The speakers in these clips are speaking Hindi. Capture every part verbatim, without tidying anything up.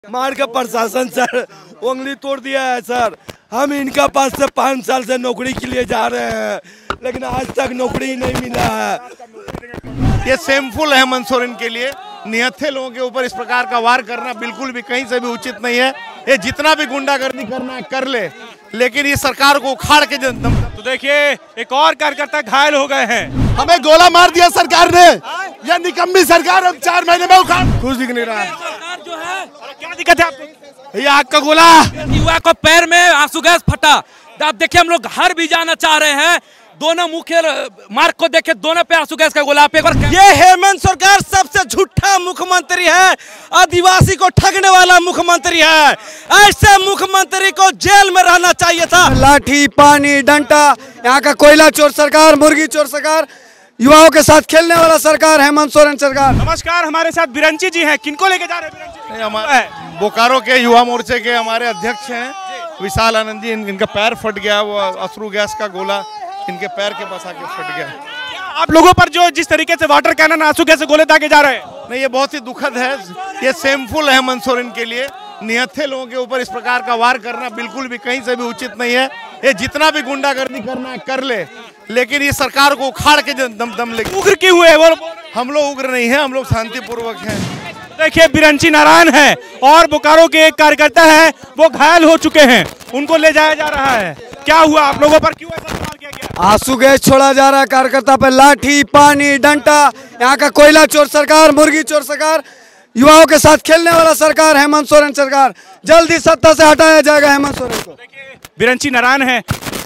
मार के प्रशासन सर उंगली तोड़ दिया है सर। हम इनका पास से पाँच साल से नौकरी के लिए जा रहे हैं, लेकिन आज तक नौकरी नहीं मिला है। ये शेमफुल है हेमंत सोरेन के लिए। निहत्थे लोगों के ऊपर इस प्रकार का वार करना बिल्कुल भी कहीं से भी उचित नहीं है। ये जितना भी गुंडागर्दी करना है कर ले, लेकिन ये सरकार को उखाड़ के दम। तो देखिए एक और कार्यकर्ता घायल हो गए हैं। हमें गोला मार दिया सरकार ने। यह निकम्मी सरकार अब चार महीने में उखाड़ कुछ दिख नहीं रहा है। सरकार जो है क्या दिक्कत है आपको? ये आग का गोला युवा को पैर में आंसू गैस फटा। आप देखिए हम लोग घर भी जाना चाह रहे हैं, दोनों मुख्य मार्ग को देखे दोनों पे आंसू गैस का गोला। पे ये हेमंत सरकार सबसे झूठा मुख्यमंत्री है, आदिवासी को ठगने वाला मुख्यमंत्री है। ऐसे मुख्यमंत्री को जेल में रहना चाहिए था। लाठी पानी डंडा, यहाँ का कोयला चोर सरकार, मुर्गी चोर सरकार, युवाओं के साथ खेलने वाला सरकार हेमंत सोरेन सरकार। नमस्कार, हमारे साथ बिरंची जी हैं। किनको लेके जा रहे हैं बिरंची जी? हमारे बोकारो के युवा मोर्चे के हमारे अध्यक्ष हैं विशाल आनंद जी। इन, इनका पैर फट गया, वो अश्रु गैस का गोला इनके पैर के पास आके फट गया। आप लोगों पर जो जिस तरीके से वाटर कैनन आंसू गैस से गोले दागे जा रहे हैं, नहीं, ये बहुत ही दुखद है। ये शेमफुल है हेमंत सोरेन के लिए। निहत्थे लोगों के ऊपर इस प्रकार का वार करना बिल्कुल भी कहीं से भी उचित नहीं है। ये जितना भी गुंडागर्दी करना है कर ले, लेकिन ये सरकार को उखाड़ के दम दम ले। उग्र क्यों हुए वो? हम लोग उग्र नहीं है, हम लोग शांतिपूर्वक हैं। देखिए बिरंची नारायण है और बोकारो के एक कार्यकर्ता है, वो घायल हो चुके हैं, उनको ले जाया जा रहा है। क्या हुआ आप लोगों पर, क्यों ऐसा सवाल किया गया? आंसू गैस छोड़ा जा रहा है कार्यकर्ता पे, लाठी पानी डंडा, यहाँ का कोयला चोर सरकार, मुर्गी चोर सरकार, युवाओं के साथ खेलने वाला सरकार हेमंत सोरेन सरकार। जल्दी सत्ता से हटाया जाएगा हेमंत सोरेन को। देखिए बिरंची नारायण है,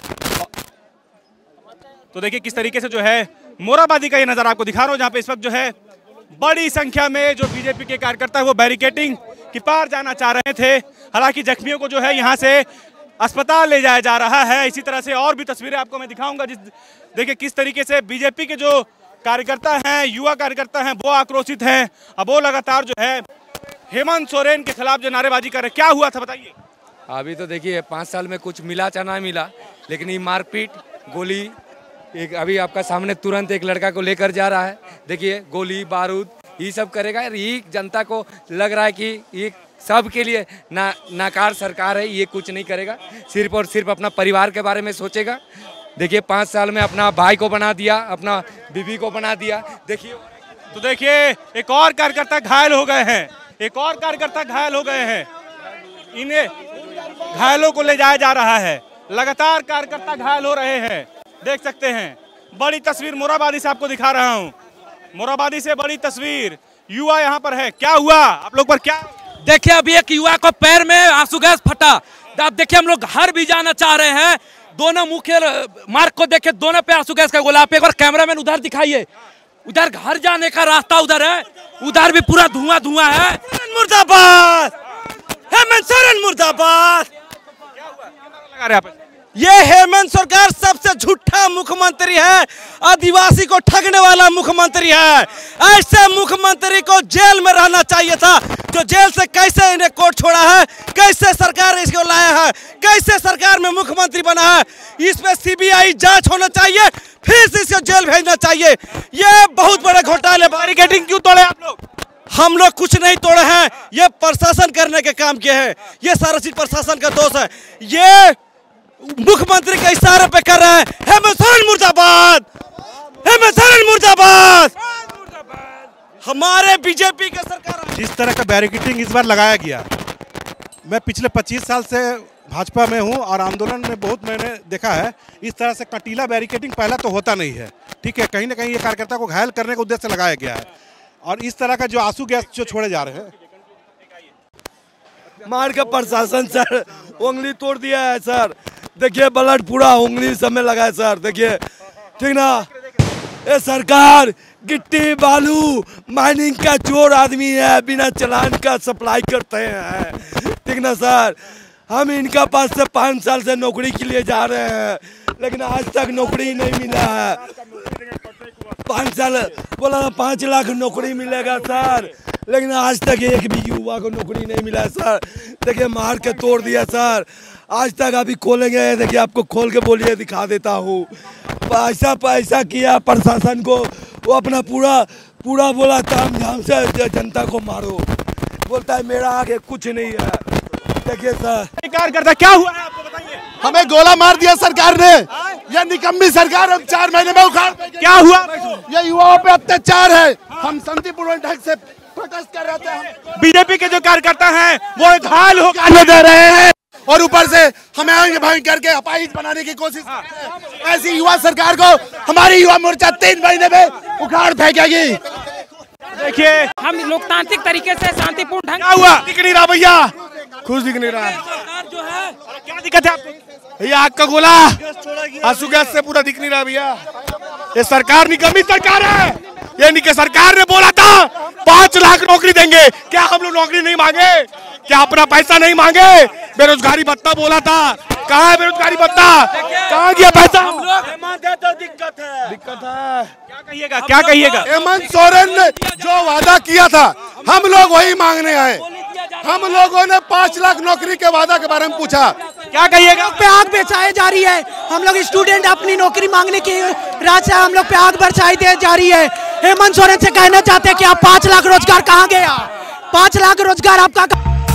तो देखिए किस तरीके से जो है मोराबादी का ये नजारा आपको दिखा रहा हूँ, जहाँ पे इस वक्त जो है बड़ी संख्या में जो बीजेपी के कार्यकर्ता है वो बैरिकेडिंग की पार जाना चाह रहे थे। हालांकि जख्मियों को जो है यहाँ से अस्पताल ले जाया जा रहा है। इसी तरह से और भी तस्वीरें आपको मैं दिखाऊंगा। जिस देखिए किस तरीके से बीजेपी के जो कार्यकर्ता हैं, युवा कार्यकर्ता हैं, वो आक्रोशित हैं। अब वो लगातार जो है हेमंत सोरेन के खिलाफ जो नारेबाजी कर रहे। क्या हुआ था बताइए? अभी तो देखिए पाँच साल में कुछ मिला चाहे ना मिला, लेकिन ये मारपीट गोली एक अभी आपका सामने तुरंत एक लड़का को लेकर जा रहा है। देखिए गोली बारूद ये सब करेगा। ये जनता को लग रहा है कि ये सब के लिए ना नाकार सरकार है, ये कुछ नहीं करेगा, सिर्फ और सिर्फ अपना परिवार के बारे में सोचेगा। देखिए पाँच साल में अपना भाई को बना दिया, अपना बीवी को बना दिया। देखिए तो देखिए एक और कार्यकर्ता घायल हो गए हैं, एक और कार्यकर्ता घायल हो गए हैं। इन्हें घायलों को ले जाया जा रहा है। लगातार कार्यकर्ता घायल हो रहे हैं, देख सकते हैं। बड़ी तस्वीर मोराबादी से आपको दिखा रहा हूँ, मोराबादी से बड़ी तस्वीर। युवा यहाँ पर है। क्या हुआ आप लोग पर? क्या देखिए अभी एक युवा को पैर में आंसू गैस फटा। आप देखिए हम लोग घर भी जाना चाह रहे हैं, दोनों मुख्य मार्ग को देखे दोनों पे आंसू गैस का गोला। आप एक बार कैमरामैन उधर दिखाइए, उधर घर जाने का रास्ता उधर है, उधर भी पूरा धुआं धुआं है। मुर्दाबाद हेमंत सोरेन मुर्दाबाद। क्या हुआ? लगा रहे आप? ये हेमंत सरकार सबसे झूठा मुख्यमंत्री है, आदिवासी को ठगने वाला मुख्यमंत्री है। ऐसे मुख्यमंत्री को जेल में रहना चाहिए था। जो जेल से कैसे इन्हें कोर्ट छोड़ा है, कैसे सरकार इसको लाया है, कैसे सरकार में मुख्यमंत्री बना है, इस पे सीबीआई जांच होना चाहिए, फिर इसको जेल भेजना चाहिए। ये बहुत बड़े घोटाले। बैरिकेडिंग क्यों तोड़े आप लोग? हम लोग कुछ नहीं तोड़े हैं, ये प्रशासन करने के काम किए हैं। ये सारा चीज प्रशासन का दोष है। ये मुख्यमंत्री के इशारे पे कर रहा है। हेमंत सोरेन मुर्दाबाद, हेमंत सोरेन मुर्दाबाद। हमारे बीजेपी के सरकार। जिस तरह का बैरिकेडिंग इस बार लगाया गया, मैं पिछले पच्चीस साल से भाजपा में हूं और आंदोलन में बहुत मैंने देखा है। इस तरह से कटीला बैरिकेडिंग पहला तो होता नहीं है, ठीक है। कहीं ना कहीं ये कार्यकर्ता को घायल करने के उद्देश्य से लगाया गया है। और इस तरह का जो आंसू गैस जो छोड़े जा रहे हैं, मार के प्रशासन सर उंगली तोड़ दिया है सर। देखिए ब्लड पूरा उंगली सब में लगा है सर। देखिए ठीक ना, ये सरकार गिट्टी बालू माइनिंग का चोर आदमी है, बिना चलान का सप्लाई करते हैं, ठीक ना सर। हम इनका पास से पाँच साल से नौकरी के लिए जा रहे हैं, लेकिन आज तक नौकरी नहीं मिला है। पाँच साल बोला ना पाँच लाख नौकरी मिलेगा सर, लेकिन आज तक एक भी युवा को नौकरी नहीं मिला है सर। देखिए मार के तोड़ दिया सर। आज तक अभी खोलेंगे, देखिए आपको खोल के बोलिए दिखा देता हूँ। पैसा पैसा किया प्रशासन को, वो अपना पूरा पूरा बोला ताम झाम से जनता को मारो। बोलता है मेरा आगे कुछ नहीं है। देखिए सर, कार्यकर्ता क्या हुआ है आपको बताइए। हमें गोला मार दिया सरकार ने, यह निकम्मी सरकार हम चार महीने में उखाड़। क्या हुआ? ये युवाओं पे अत्याचार है। हम शांतिपूर्ण ढंग से प्रोटेस्ट कर रहे थे। बीजेपी के जो कार्यकर्ता हैं वो घायल हो दे रहे हैं और ऊपर से हमें आगे भाग करके अपाहिज बनाने की कोशिश करते हैं। ऐसी युवा सरकार को हमारी युवा मोर्चा तीन महीने में उखाड़ फेंकेगी। देखिए हम लोकतांत्रिक तरीके से शांतिपूर्ण ढंग। क्या हुआ? दिख नहीं रहा भैया, खुश दिख नहीं रहा है। जो है क्या दिक्कत है आपको? भैया आग का गोला आंसू गैस से पूरा दिख नहीं रहा भैया। ये सरकार निकम्मी सरकार है। ये नहीं कि सरकार ने बोला था पांच लाख नौकरी देंगे, क्या हम लोग नौकरी नहीं मांगे? क्या अपना पैसा नहीं मांगे? बेरोजगारी भत्ता बोला था, कहाँ है बेरोजगारी भत्ता? कहाँ गया पैसा? तो दिक्कत है, दिक्कत है। क्या कहिएगा, क्या कहिएगा? हेमंत सोरेन ने जो वादा किया था हम लोग वही मांगने आए। हम लोगों ने पाँच लाख नौकरी के वादा के बारे में पूछा। क्या कहिएगा? पे आग बरसाई जा रही है। हम लोग स्टूडेंट अपनी नौकरी मांगने की राज से हम लोग पे आग बरसाई दे जा रही है। हेमंत सोरेन से कहना चाहते हैं कि आप पाँच लाख रोजगार कहाँ गया? पाँच लाख रोजगार आपका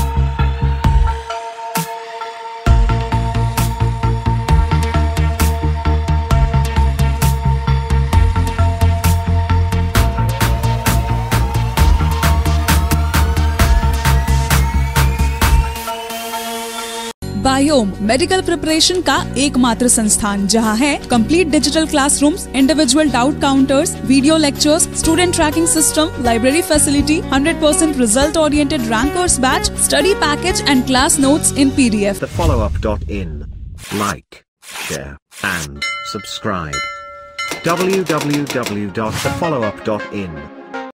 बायोम मेडिकल प्रिपरेशन का एकमात्र संस्थान जहां है complete digital classrooms, individual doubt counters, video lectures, student tracking system, library facility, hundred percent result oriented rankers batch, study package and class notes in PDF. the follow up dot in. Like, share and subscribe. w w w dot the follow up dot in